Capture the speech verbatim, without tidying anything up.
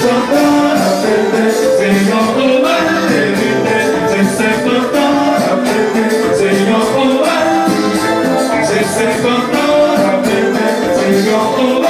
plantar a perder, Senhor, olá, sem ser plantar a perder, Senhor, olá, sem ser plantar a perder, Senhor, olá.